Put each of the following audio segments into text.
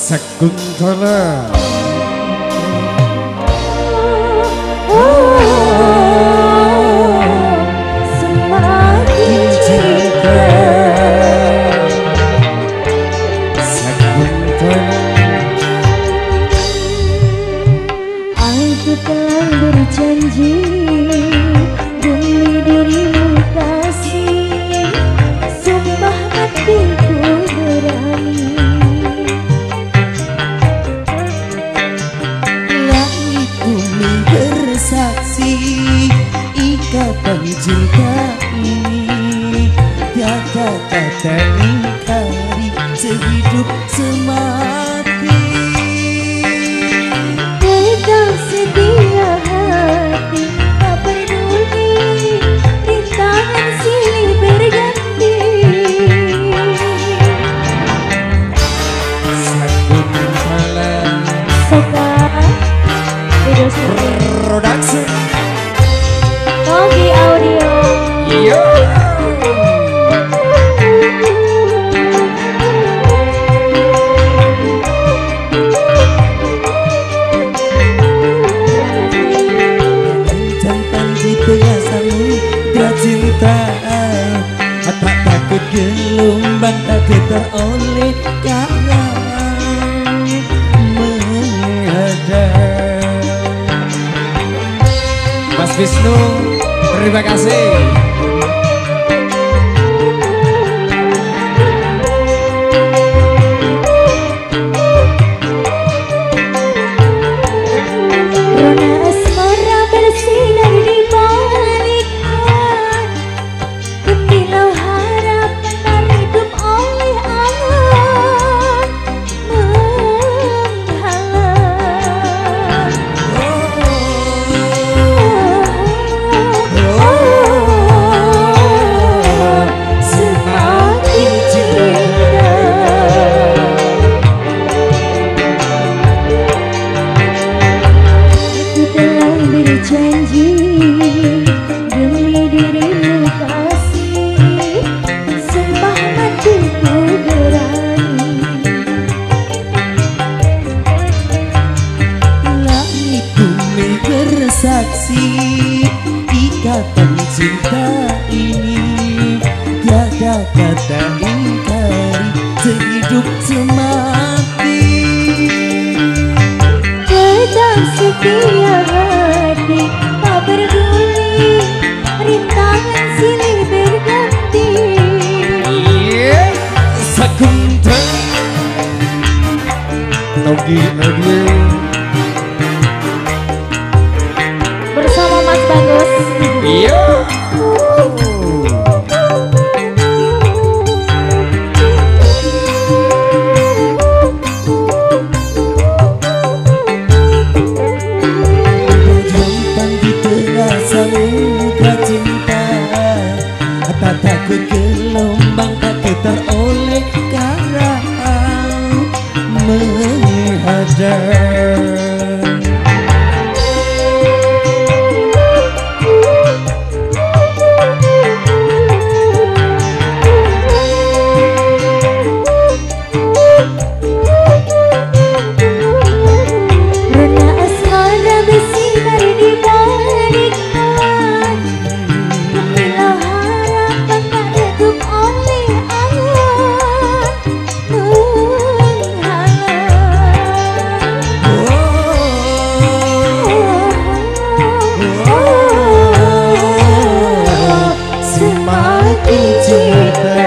Sakuntala. Semakin cinta Sakuntala. Aku telah berjanji demi dirimu kasih, sumpah hatiku berani. Langit bumi bersaksi, ikatan cinta ini tiada kata ingkari, sehidup semati. Tetap setia hati, tak peduli rintangan silih berganti. Sakuntala. Soka video syuting Production. Togi Audio. Iya. Jantan di tengah samudra cinta, tak takut gelombang, tak getar oleh karang menghadang. Mas Wisnu, terima kasih. Rona asmara bersinar di balikkan, kepilau harapan tak hidup oleh angan menghalang. Semakin cinta aku telah berjanji demi dirimu kasih, sumpah hatiku berani. Langit bumi bersaksi, ikatan cinta ini tiada kata ingkari, sehidup semati. Tetap setia hati, tak peduli rintangan silih berganti. Iya. Sakuntala. Togi Audio. Bersama Mas Bagus. Iya. Jantan di tengah samudra cinta, tak takut gelombang, tak getar oleh karang menghadang. Rona asmara bersinar di balikkan, kepilau harapan tak hidup oleh angan menghalang. Semakin cinta,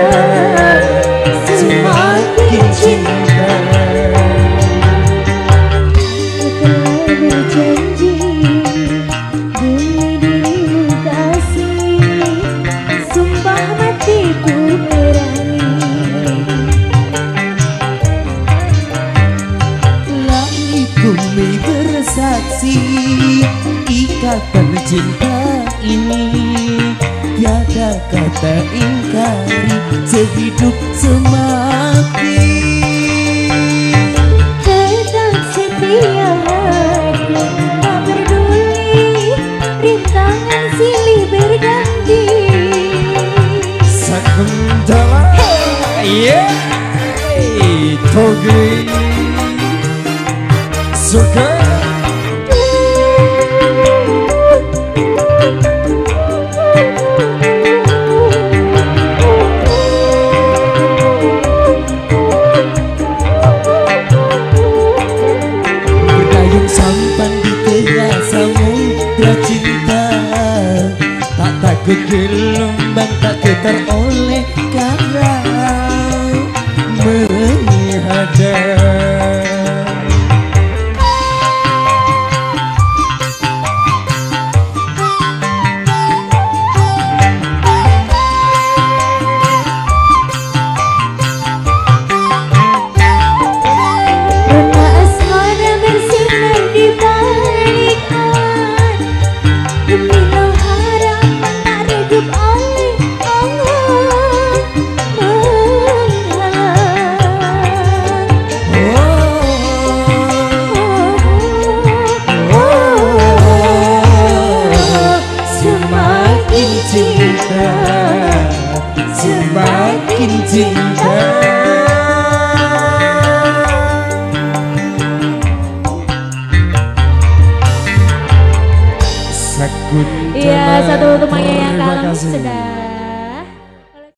semakin cinta. Telah berjanji demi dirimu kasih, sumpah hatiku berani. Langit bumi bersaksi, ikatan cinta ini tiada kata ingkari, sehidup semati. Tetap setia hati, tak peduli rintangan silih berganti. Sakuntala. Yeah. Togi surga. Berdayung sampan di tengah samudra cinta, tak takut gelombang, tak getar oleh karang menghadap. Semakin cinta. Iya, satu untuk Maya yang kalem sedang.